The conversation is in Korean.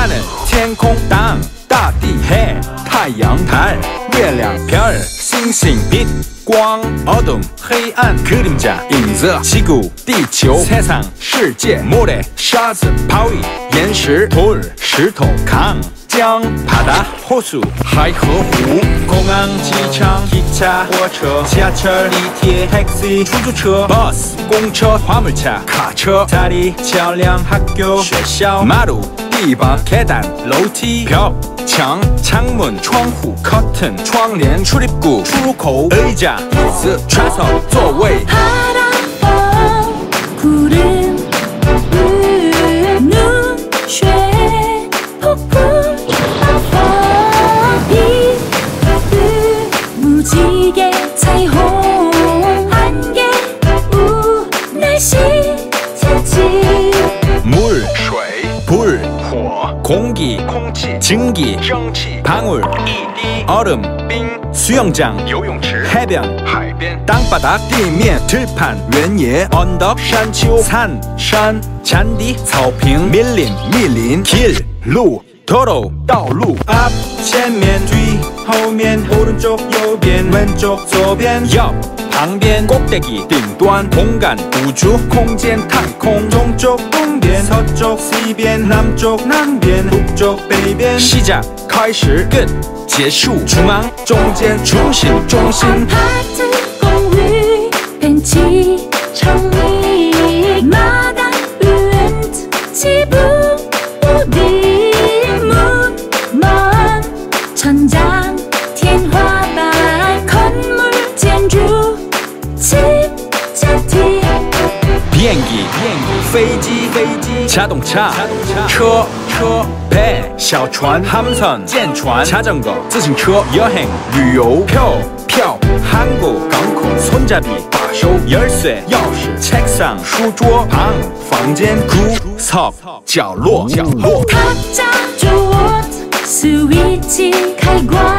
하늘, 天空, 땅, 大地, 해, 太阳, 달, 月亮, 별, 星星, 빛,光, 어둠, 黑暗, 그림자, 影子, 지구, 地球, 세상, 世界, 모래, 沙子, 바위, 岩石, 돌, 石头, 강, 江, 바다, 호수, 海和湖, 공항, 기차, 기차, 火车, 지하철, 地铁, 택시, 出租车, 버스, 공차, 화물차, 카처, 다리, 桥梁, 학교, 学校, 마루, 地板, 계단, 楼梯, 벽,墙, 창문,窗户, 커튼,窗帘, 출입구,出入口, 의자, 椅子, 좌석, 座位. 바람, 구름, 눈, 쇠, 폭풍, 빛, 무지개, 彩虹, 안개, 날씨, 天气. 물, 水, 불, 火, 공기, 空气, 증기, 蒸汽, 방울, 一滴, 얼음, 冰, 수영장, 游泳池, 해변, 海边, 땅바닥, 地面, 들판, 原野, 언덕, 山丘, 산, 山, 잔디, 草坪, 밀림, 밀린, 길, 路, 도로, 道路, 앞, 前面, 뒤, 后面, 오른쪽, 右边, 왼쪽, 左边, 옆, 방변, 꼭대기, 顶端, 공간, 우주, 공간,太空, 동쪽, 동변, 서쪽,西边, 남쪽, 남변, 북쪽,北边, 시작, 开始, 끝, 结束, 중앙, 中间, 중심, 중심. 아파트, 공寓, 벤치, 정리, 마당, 랜드, 지붕, 우리, 문, 먼, 천장, 天花板, 건물, 建筑, 집, 자티. 비행기,飞机, 자동차, 车, 배, 小船, 함선, 舰船, 자전거, 自行车, 여행, 旅游, 표, 항구,港口, 손잡이, 把手, 열쇠, 钥匙, 책상, 书桌, 방, 房间, 구석, 角落, 탁자, 조옷, 스위치,开关.